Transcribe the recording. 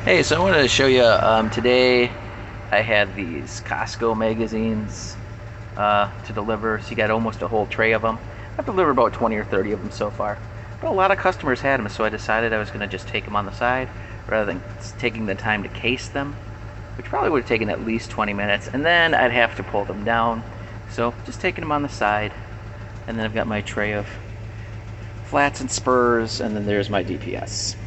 Hey, so I wanted to show you today I had these Costco magazines to deliver. So you got almost a whole tray of them. I've delivered about 20 or 30 of them so far. But a lot of customers had them, so I decided I was going to just take them on the side rather than taking the time to case them, which probably would have taken at least 20 minutes. And then I'd have to pull them down. So just taking them on the side. And then I've got my tray of flats and spurs, and then there's my DPS.